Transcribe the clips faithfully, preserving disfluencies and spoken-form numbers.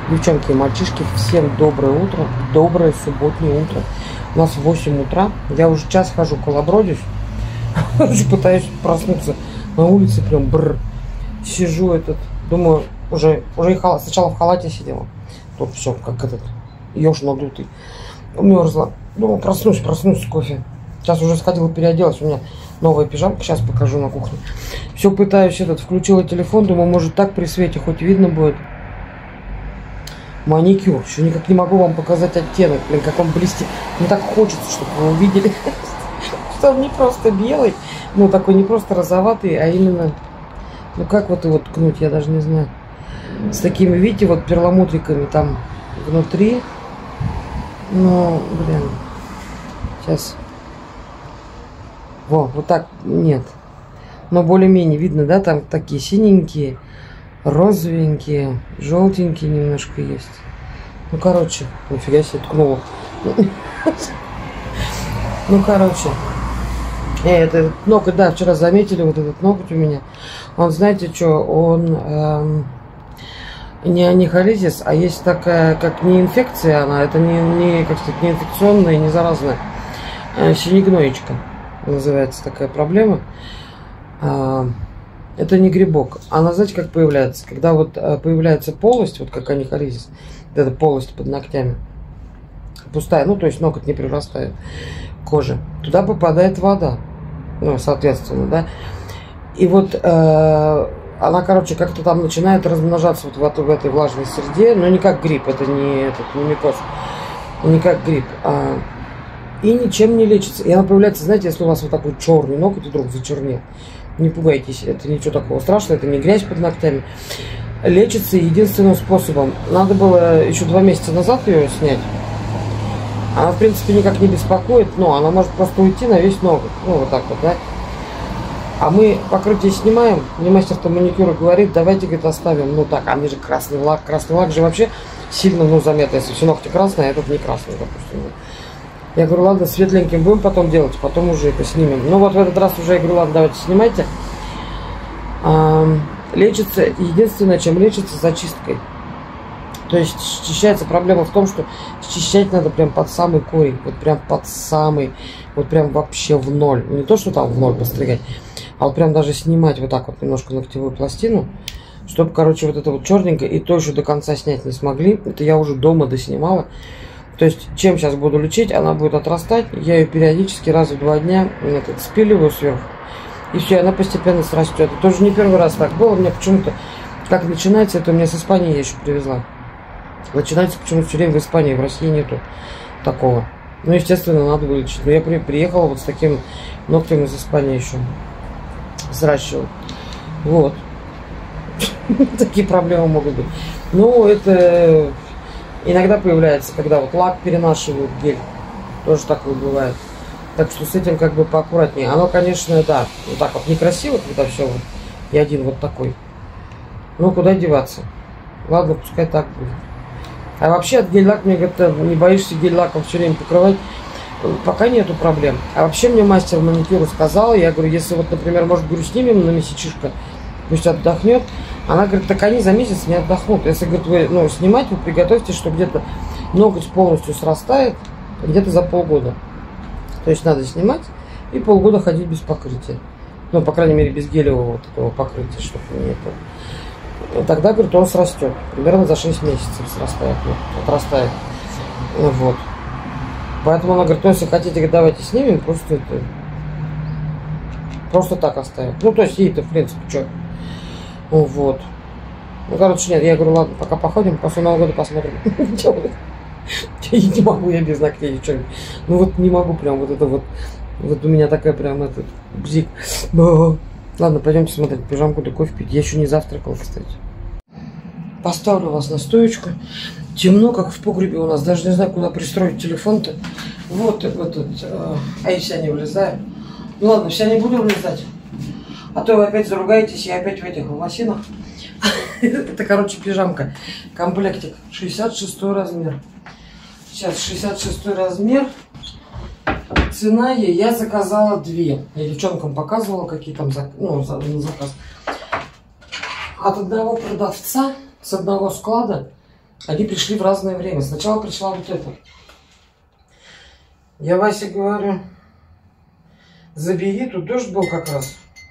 Девчонки и мальчишки, всем доброе утро, доброе субботнее утро. У нас восемь утра, я уже час хожу, колобродюсь, пытаюсь проснуться на улице, прям бррр. Сижу этот, думаю, уже, уже и халат, сначала в халате сидела, тут все, как этот, еж надутый, умерзла. Думаю, проснусь, проснусь с кофе. Сейчас уже сходила, переоделась, у меня новая пижамка, сейчас покажу на кухне. Все пытаюсь этот, включила телефон, думаю, может так при свете хоть видно будет. Маникюр. Еще никак не могу вам показать оттенок. Блин, как он блестит. Мне так хочется, чтобы вы увидели, что он не просто белый, ну такой не просто розоватый, а именно, ну как вот его ткнуть, я даже не знаю. С такими, видите, вот перламутриками там внутри. Ну, блин. Сейчас. Во, вот так, нет. Но более-менее видно, да, там такие синенькие. Розовенькие, желтенькие немножко есть. Ну, короче, нифига себе ткнула. Ну, короче. Этот ноготь, да, вчера заметили, вот этот ноготь у меня. Он, знаете что, он эм, не анихолизис, а есть такая, как не инфекция она, это не, не как сказать, не инфекционная, не заразная. Э, синегноечка называется такая проблема. Э, Это не грибок. Она, знаете, как появляется? Когда вот появляется полость, вот как анихолизис, эта полость под ногтями, пустая, ну, то есть ноготь не прирастает к коже, туда попадает вода, ну, соответственно, да. И вот э, она, короче, как-то там начинает размножаться вот в, этой, в этой влажной среде, но не как гриб, это не, этот, не микоз, не как гриб, а, и ничем не лечится. И она появляется, знаете, если у вас вот такой черный ноготь вдруг зачернел, не пугайтесь, это ничего такого страшного, это не грязь под ногтями. Лечится единственным способом. Надо было еще два месяца назад ее снять. Она, в принципе, никак не беспокоит, но она может просто уйти на весь ноготь. Ну, вот так вот, да. А мы покрытие снимаем, мне мастер там маникюра говорит, давайте, говорит, оставим. Ну так, они же красный лак. Красный лак же вообще сильно, ну, заметно, если все ногти красные, а этот не красный, допустим. Я говорю, ладно, светленьким будем потом делать, потом уже это снимем. Ну вот в этот раз уже я говорю, ладно, давайте снимайте. А, лечится, единственное, чем лечится, зачисткой. То есть счищается, проблема в том, что счищать надо прям под самый корень, вот прям под самый, вот прям вообще в ноль. Не то, что там в ноль постригать, а вот прям даже снимать вот так вот немножко ногтевую пластину, чтобы, короче, вот это вот черненькое, и то еще до конца снять не смогли. Это я уже дома доснимала. То есть, чем сейчас буду лечить, она будет отрастать, я ее периодически раз в два дня этот, спиливаю сверху, и все, она постепенно срастет. Это тоже не первый раз так было, у меня почему-то, как начинается, это у меня с Испании я еще привезла. Начинается почему-то все время в Испании, в России нету такого. Ну, естественно, надо вылечить. Но я при, приехала вот с таким ногтем из Испании еще, сращивала. Вот. Такие проблемы могут быть. Ну, это... Иногда появляется, когда вот лак перенашивают, гель. Тоже такое бывает. Так что с этим как бы поаккуратнее. Оно, конечно, да, вот так вот некрасиво, когда все вот, и один вот такой. Ну, куда деваться? Ладно, пускай так будет. А вообще от гель-лак, мне говорят, не боишься гель-лаком все время покрывать? Пока нету проблем. А вообще мне мастер маникюра сказала, я говорю, если вот, например, может, говорю, снимем на месячишко, пусть отдохнет. Она говорит, так они за месяц не отдохнут. Если, говорит, вы, ну, снимать, вы приготовьте, что где-то ноготь полностью срастает, где-то за полгода. То есть надо снимать и полгода ходить без покрытия. Ну, по крайней мере, без гелевого вот этого покрытия, чтобы не это. Тогда, говорит, он срастет. Примерно за шесть месяцев срастает, ну, отрастает. Вот. Поэтому она говорит, ну, если хотите, говорит, давайте снимем, просто это... Просто так оставим. Ну, то есть ей-то, в принципе, что... Вот. Ну, короче, нет, я говорю, ладно, пока походим, после Нового года посмотрим. Не могу я без ногтей, что-нибудь. Ну, вот не могу прям вот это вот. Вот у меня такая прям этот бзик. Ладно, пойдемте смотреть пижамку, да кофе пить. Я еще не завтракал, кстати. Поставлю вас на стоечку. Темно, как в погребе у нас. Даже не знаю, куда пристроить телефон-то. Вот этот. А я вся не влезаю. Ну ладно, вся не буду влезать. А то вы опять заругаетесь, я опять в этих лосинах. Это, короче, пижамка. Комплектик. шестьдесят шестой размер. Сейчас шестьдесят шестой размер. Цена ей, я заказала две. Я девчонкам показывала, какие там зак... ну, за... заказ. От одного продавца, с одного склада, Они пришли в разное время. Сначала пришла вот эта. Я Васе говорю, забери, тут дождь был как раз.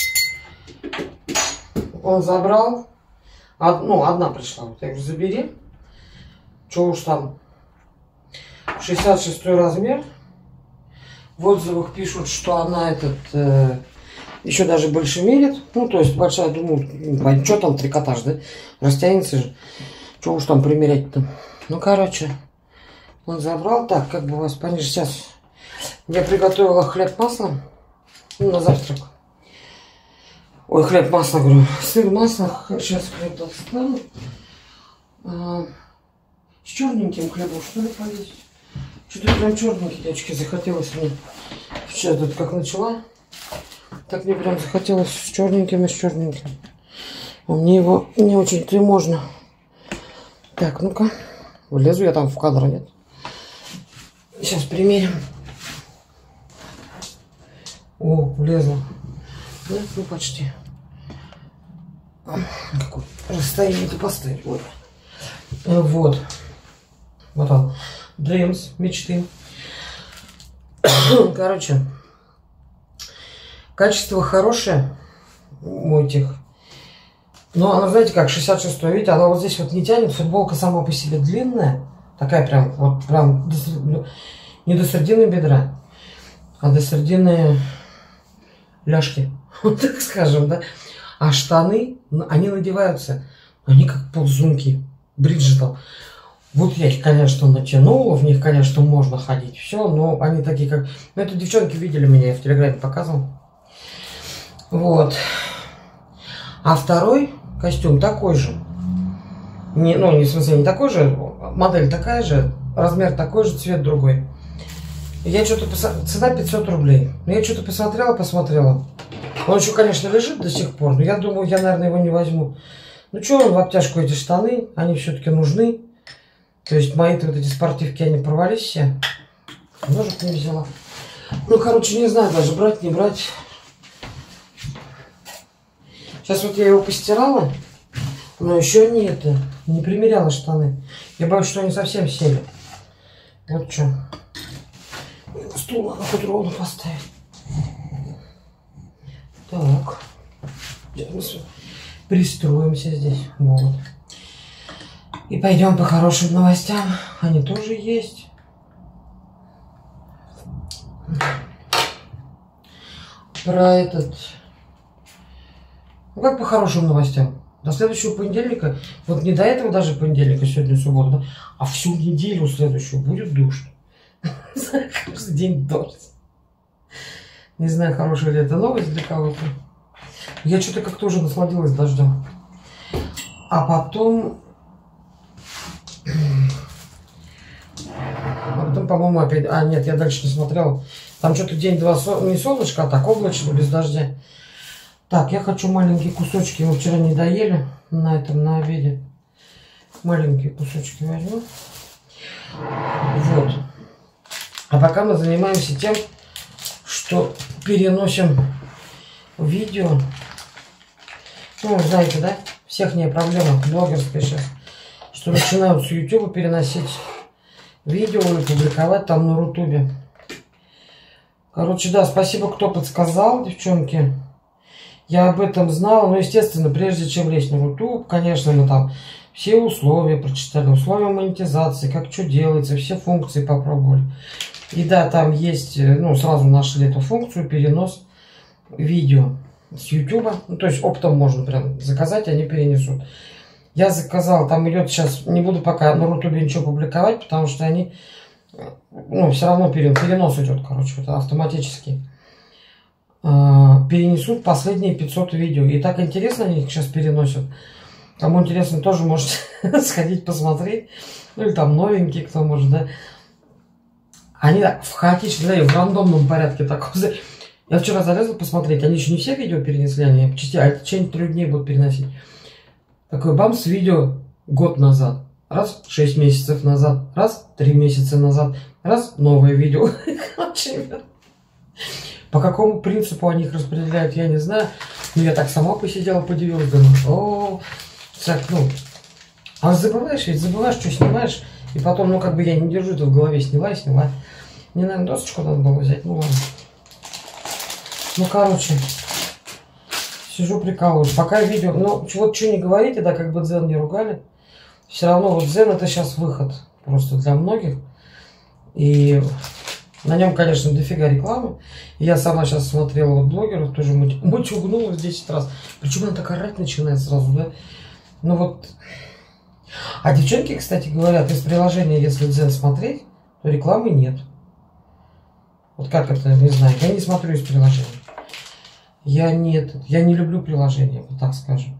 Он забрал. Од, ну, одна пришла. Вот я говорю, забери. Что уж там. шестьдесят шестой размер. В отзывах пишут, что она этот э, еще даже больше мерит. Ну, то есть большая, думаю, что там трикотаж, да? Растянется же. Что уж там примерять-то. Ну, короче, он забрал. Так, как бы вас пониже. Сейчас я приготовила хлеб-масло. Ну, на завтрак. Ой, хлеб-масло, говорю. Сыр-масло. Сейчас хлеб достану. А, с черненьким хлебом, что ли, полезть? Что-то прям черненький, девочки, захотелось мне. Сейчас тут как начала, так мне прям захотелось с черненьким и с черненьким. А мне его не очень-то и можно. Так, ну-ка. Влезу я там в кадр, нет? Сейчас примерим. О, влезла. Да, ну почти. Какое расстояние-то поставить. Вот. Вот. Вот он. Dreams, мечты. Короче, качество хорошее у этих. Но она, знаете, как шестьдесят шестой, видите, она вот здесь вот не тянет. Футболка сама по себе длинная. Такая прям, вот прям до, не до середины бедра, а до середины ляжки. Вот так скажем, да. А штаны, они надеваются, они как ползунки. Бриджитал. Вот я их, конечно, натянула, в них, конечно, можно ходить, все, но они такие как... Ну, это девчонки видели меня, я в Телеграме показывал. Вот. А второй костюм такой же. Не, ну, не в смысле, не такой же, модель такая же, размер такой же, цвет другой. Я что-то посмотрела, цена пятьсот рублей. Я что-то посмотрела, посмотрела. Он еще, конечно, лежит до сих пор, но я думаю, я, наверное, его не возьму. Ну, что он в обтяжку, эти штаны, они все-таки нужны. То есть мои-то вот эти спортивки, они порвались все. Ножик не взяла. Ну, короче, не знаю даже, брать, не брать. Сейчас вот я его постирала, но еще не это, не примеряла штаны. Я боюсь, что они совсем сели. Вот что. Стул надо хоть ровно поставить. Так. Пристроимся здесь. Вот. И пойдем по хорошим новостям. Они тоже есть. Про этот... Ну как по хорошим новостям? До следующего понедельника, вот не до этого даже понедельника, сегодня суббота, да, а всю неделю следующую будет дождь. Каждый день дождь. Не знаю, хорошая ли это новость для кого-то. Я что-то как-то уже насладилась дождем. А потом... А потом, по-моему, опять... А, нет, я дальше не смотрел. Там что-то день-два со... не солнышко, а так облачно, без дождя. Так, я хочу маленькие кусочки. Мы вчера не доели на этом, на обеде. Маленькие кусочки возьму. Вот. А пока мы занимаемся тем, что переносим видео. Ну, знаете, да? Всех не проблема блогерская сейчас. Что начинают с ютуба переносить видео и публиковать там на рутубе. Короче, да, спасибо, кто подсказал, девчонки. Я об этом знала, но, естественно, прежде чем лезть на рутуб, конечно, мы там все условия прочитали, условия монетизации, как что делается, все функции попробовали. И да, там есть, ну, сразу нашли эту функцию, перенос видео с ютуба. Ну, то есть оптом можно прям заказать, они перенесут. Я заказал, там идет сейчас, не буду пока на рутубе ничего публиковать, потому что они, ну, все равно перенос идет, короче, это автоматически. Перенесут последние пятьсот видео. И так интересно они их сейчас переносят. Кому интересно, тоже можете сходить посмотреть. Ну или там новенькие, кто может, да. Они в хаотичном, да, и в рандомном порядке так. Я вчера залезла посмотреть, они еще не все видео перенесли, они в течение трех дней будут переносить. Такой бамс, видео год назад. Раз, шесть месяцев назад. Раз, три месяца назад. Раз, новое видео. По какому принципу они их распределяют, я не знаю. Но я так сама посидела, подивилась, думаю, о, так, ну, А забываешь, ведь забываешь, что снимаешь. И потом, ну как бы я не держу это в голове, сняла и сняла. Не, наверное, досочку надо было взять, ну ладно. Ну, короче, сижу прикалываюсь. Пока видео, ну, вот что не говорите, да, как бы Дзен не ругали. Все равно вот Дзен это сейчас выход просто для многих. И на нем, конечно, дофига рекламы. И я сама сейчас смотрела вот блогеров, тоже муть, муть угнулась десять раз. Причем она так орать начинает сразу, да. Ну вот. А девчонки, кстати, говорят, из приложения, если Дзен смотреть, то рекламы нет. Вот как это, не знаю, я не смотрю из приложения. Я не, я не люблю приложения, вот так скажем.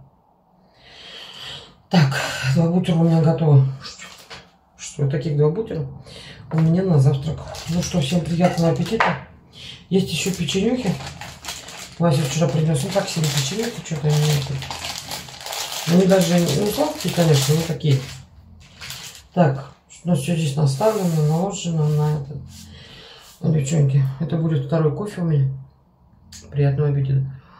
Так, два бутера у меня готовы. Что, таких два бутера у меня на завтрак. Ну что, всем приятного аппетита. Есть еще печенюхи. Вася вчера принес, ну так себе печенюхи, что-то они, они даже не сладкие, конечно, но такие. Так, ну все здесь наставлено, наложено на это. Девчонки, это будет второй кофе у меня. Приятного аппетита.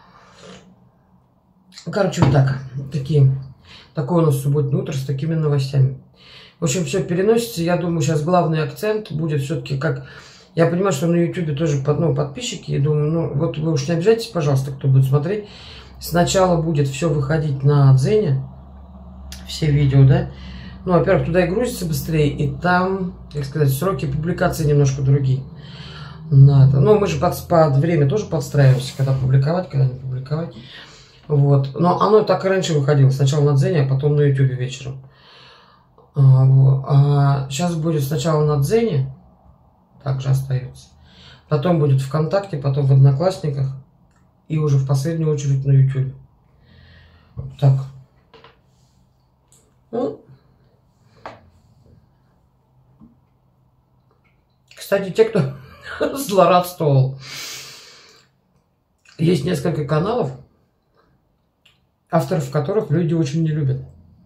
Короче, вот так. Такие, такое у нас субботнее утро с такими новостями. В общем, все переносится. Я думаю, сейчас главный акцент будет все-таки как... Я понимаю, что на ютубе тоже ну, подписчики. И думаю, ну вот вы уж не обижайтесь, пожалуйста, кто будет смотреть. Сначала будет все выходить на Дзене. Все видео, да. Ну, во-первых, туда и грузится быстрее. И там, как сказать, сроки публикации немножко другие. Надо. Ну, мы же под, под время тоже подстраиваемся, когда публиковать, когда не публиковать. Вот. Но оно так и раньше выходило. Сначала на Дзене, а потом на ютубе вечером. А, вот. А сейчас будет сначала на Дзене, также остается. Потом будет ВКонтакте, потом в Одноклассниках. И уже в последнюю очередь на ютубе. Так. Ну. Кстати, те, кто злорадствовал. Есть несколько каналов, авторов которых люди очень не любят.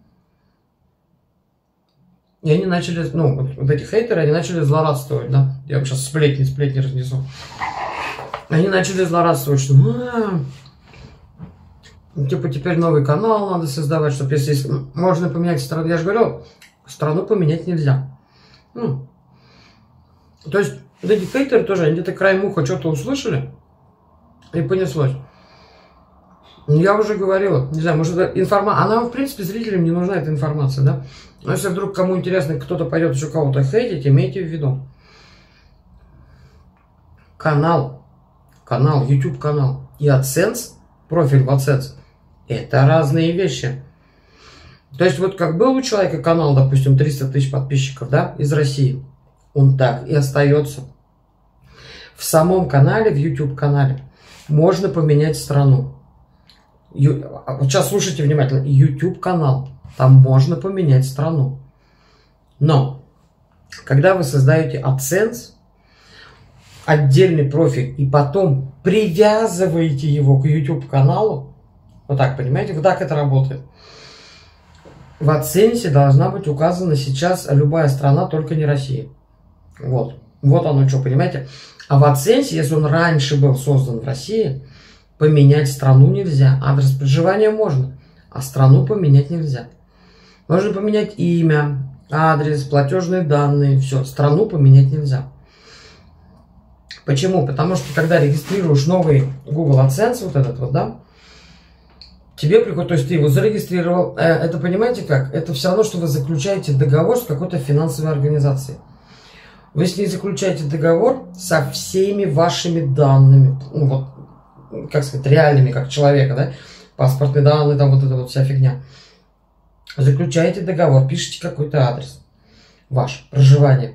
И они начали, ну, вот, вот эти хейтеры, они начали злорадствовать, да. Я вам сейчас сплетни, сплетни разнесу. Они начали злорадствовать, что а, типа теперь новый канал надо создавать, чтобы если можно поменять страну. Я же говорю, страну поменять нельзя. Ну, то есть вот эти хейтеры тоже, они где-то краем уха что-то услышали и понеслось. Я уже говорила, не знаю, может это информация, она в принципе зрителям не нужна эта информация, да. Но если вдруг кому интересно, кто-то пойдет еще кого-то хейтить, имейте в виду. Канал, канал, YouTube канал и AdSense, профиль в AdSense, это разные вещи. То есть вот как был у человека канал, допустим, триста тысяч подписчиков, да, из России, он так и остается. В самом канале, в YouTube канале, можно поменять страну. Ю... Вот сейчас слушайте внимательно. YouTube канал. Там можно поменять страну. Но, когда вы создаете AdSense, отдельный профиль, и потом привязываете его к YouTube каналу, вот так, понимаете, вот так это работает. В AdSense должна быть указана сейчас любая страна, только не Россия. Вот. Вот оно что, понимаете? А в AdSense, если он раньше был создан в России, поменять страну нельзя. Адрес проживания можно, а страну поменять нельзя. Можно поменять имя, адрес, платежные данные, все. Страну поменять нельзя. Почему? Потому что когда регистрируешь новый Google AdSense, вот этот вот, да, тебе приходит, то есть ты его зарегистрировал, это понимаете как? Это все равно, что вы заключаете договор с какой-то финансовой организацией. Вы с ней заключаете договор со всеми вашими данными, ну вот, как сказать, реальными, как человека, да, паспортные данные, там вот эта вот вся фигня. Заключаете договор, пишите какой-то адрес ваш, проживание.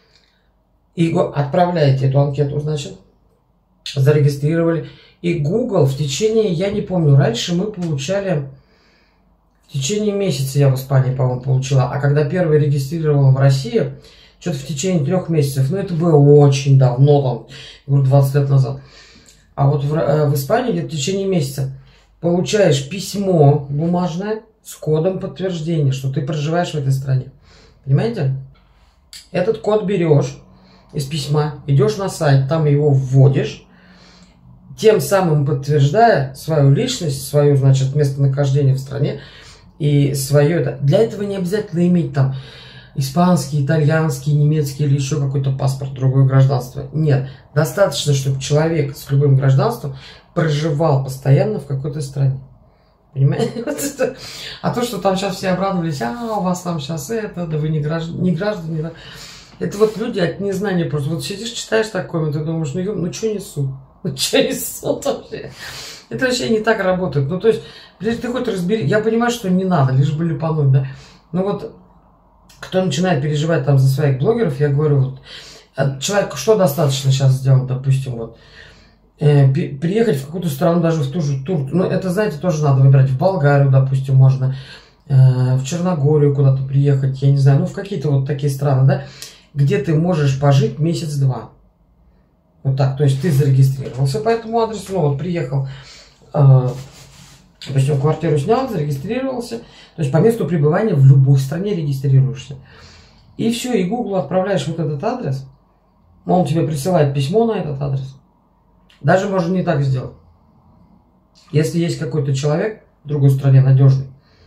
И отправляете эту анкету, значит, зарегистрировали. И Google в течение, я не помню, раньше мы получали, в течение месяца я в Испании, по-моему, получила. А когда первый регистрировал в России, что-то в течение трех месяцев, ну это было очень давно, там, говорю, двадцать лет назад. А вот в, в Испании где-то в течение месяца получаешь письмо бумажное с кодом подтверждения, что ты проживаешь в этой стране. Понимаете? Этот код берешь из письма, идешь на сайт, там его вводишь, тем самым подтверждая свою личность, свое, значит, местонахождение в стране, и свое это. Для этого не обязательно иметь там испанский, итальянский, немецкий или еще какой-то паспорт, другое гражданство. Нет, достаточно, чтобы человек с любым гражданством проживал постоянно в какой-то стране. Понимаете? Вот это. А то, что там сейчас все обрадовались, а у вас там сейчас это, да вы не граждане, не граждане, да. Это вот люди от незнания просто. Вот сидишь, читаешь такое, ты думаешь, ну, ну что несут? Ну что несут вообще? Это вообще не так работает. Ну, то есть, ты хоть разбери, я понимаю, что не надо, лишь бы липануть, да. Но вот, кто начинает переживать там за своих блогеров, я говорю, вот, человеку что достаточно сейчас сделать, допустим, вот, э, приехать в какую-то страну, даже в ту же Турцию, ну, это, знаете, тоже надо выбирать, в Болгарию, допустим, можно, э, в Черногорию куда-то приехать, я не знаю, ну, в какие-то вот такие страны, да, где ты можешь пожить месяц-два. Вот так, то есть ты зарегистрировался по этому адресу, ну, вот, приехал, э, допустим, квартиру снял, зарегистрировался. То есть по месту пребывания в любой стране регистрируешься. И все, и Google отправляешь вот этот адрес. Он тебе присылает письмо на этот адрес. Даже можно не так сделать. Если есть какой-то человек в другой стране надежный,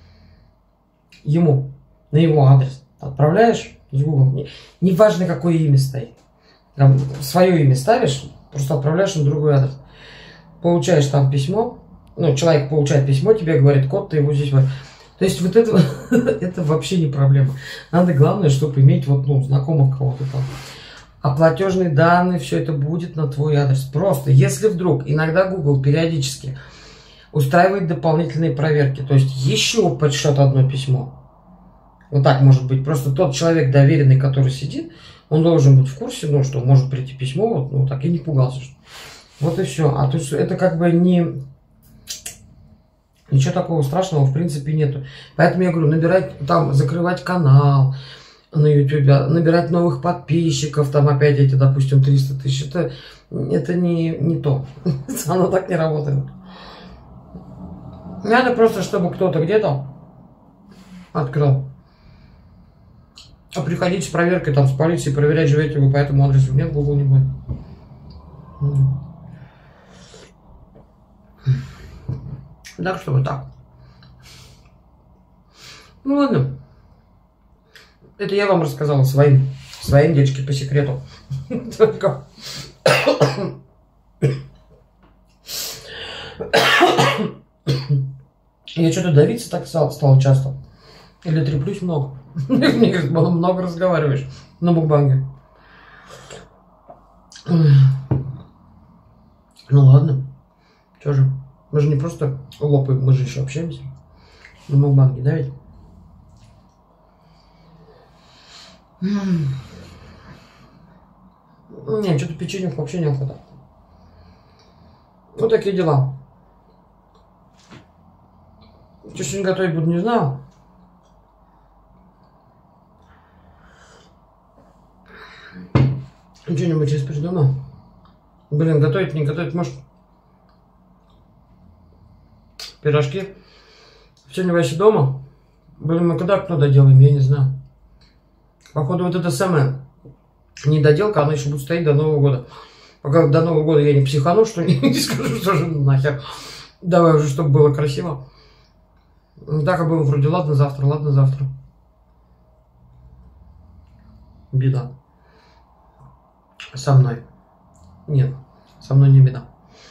ему на его адрес отправляешь из Google. Неважно, какое имя стоит. Там свое имя ставишь, просто отправляешь на другой адрес. Получаешь там письмо. Ну, человек получает письмо, тебе говорит, код, ты его здесь... То есть вот это, это вообще не проблема. Надо, главное, чтобы иметь вот, ну, знакомых кого-то там. А платежные данные, все это будет на твой адрес. Просто, если вдруг, иногда Google периодически устраивает дополнительные проверки, то есть еще подсчет одно письмо. Вот так может быть. Просто тот человек доверенный, который сидит, он должен быть в курсе, ну, что может прийти письмо, вот, ну, так и не пугался. Что... Вот и все. А то есть это как бы не... Ничего такого страшного в принципе нету. Поэтому я говорю, набирать, там, закрывать канал на YouTube, набирать новых подписчиков, там опять эти, допустим, триста тысяч, это, это не, не то. Оно так не работает. Надо просто, чтобы кто-то где-то открыл. А приходить с проверкой, там, с полицией, проверять, живете вы по этому адресу. Нет, Google не будет. Так что вот так. Ну ладно. Это я вам рассказала своим, своим девочки по секрету. Только... Я что-то давиться так стал, стал часто. Или треплюсь много. Мне говорят, много разговариваешь на мукбанге. Ну ладно. Что же? Мы же не просто лопаем, мы же еще общаемся. На мукбанге, да ведь? Не, что-то печенье вообще не охота. Вот такие дела. Что сегодня готовить буду, не знаю. Что-нибудь сейчас придумаю. Блин, готовить, не готовить, может... Пирожки. Сегодня вообще дома. Блин, мы когда окно доделаем, я не знаю. Походу вот это самое недоделка, она еще будет стоять до Нового года. Пока до Нового года я не психану, что не, не скажу, что же нахер. Давай уже, чтобы было красиво. Так и будем вроде, ладно завтра, ладно завтра. Беда. Со мной. Нет, со мной не беда.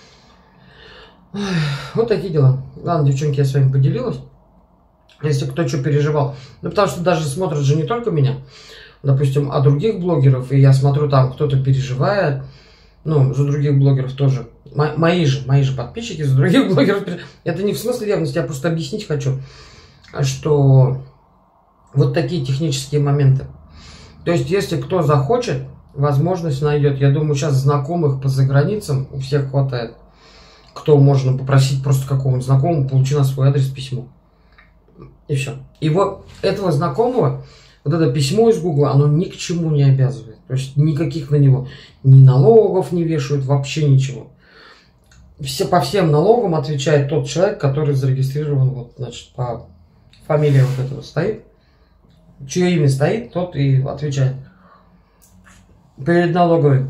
Вот такие дела. Ладно, девчонки, я с вами поделилась. Если кто что переживал. Ну, потому что даже смотрят же не только меня. Допустим, а других блогеров. И я смотрю, там кто-то переживает. Ну, за других блогеров тоже. Мо мои же, мои же подписчики за других блогеров. Это не в смысле ревности, я просто объяснить хочу. Что вот такие технические моменты. То есть, если кто захочет, возможность найдет. Я думаю, сейчас знакомых по заграницам у всех хватает. Кто можно попросить просто какого-нибудь знакомого, получи на свой адрес письмо. И все. И вот этого знакомого, вот это письмо из Гугла, оно ни к чему не обязывает. То есть никаких на него ни налогов не вешают, вообще ничего. Все, по всем налогам отвечает тот человек, который зарегистрирован, вот, значит, по фамилии вот этого стоит. Чье имя стоит, тот и отвечает. Перед налоговой.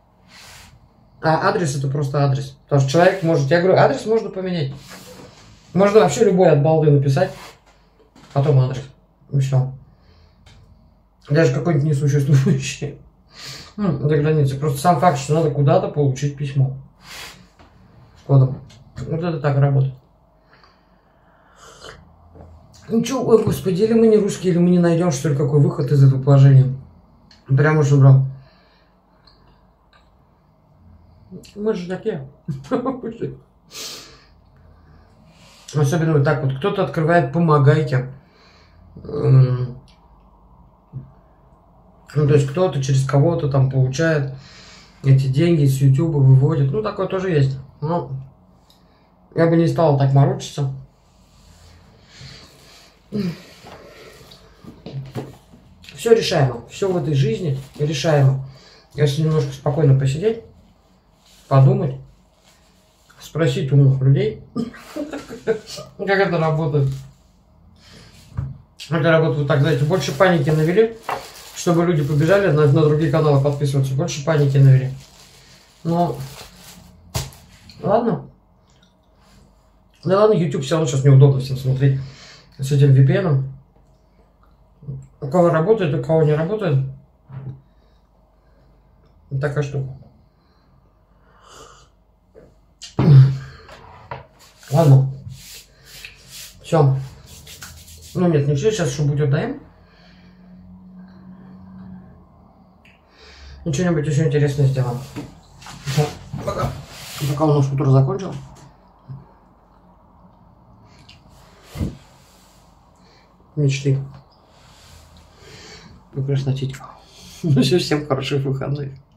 А адрес это просто адрес. Потому что человек может, я говорю, адрес можно поменять. Можно вообще любой от балды написать. потом адрес. И все. Даже какой-нибудь несуществующий. Ну, до границы. Просто сам факт, что надо куда-то получить письмо. С кодом. Вот это так работает. Ну что, ой, господи, или мы не русские, или мы не найдем, что ли, какой выход из этого положения. Прям уж убрал. Мы же такие. Особенно вот так вот. Кто-то открывает «помогайте». Ну, то есть кто-то через кого-то там получает эти деньги с ютуба, выводит. Ну, такое тоже есть. Но я бы не стал так морочиться. Все решаемо. Все в этой жизни решаемо. Если немножко спокойно посидеть, подумать, спросить умных людей, как это работает. Это работает вот так, знаете, больше паники навели, чтобы люди побежали на, на другие каналы подписываться, больше паники навели. Но, ладно. Да ладно, YouTube все равно сейчас неудобно всем смотреть с этим ви пи эн. У кого работает, у кого не работает. Вот такая штука. Ладно. Все. Ну нет, не все, сейчас что-нибудь отдаем. И что-нибудь еще интересное сделаем. Все, пока. Пока у нас утро закончил. Мечты. Прекрасно, титька. Ну все, всем хороших выходных.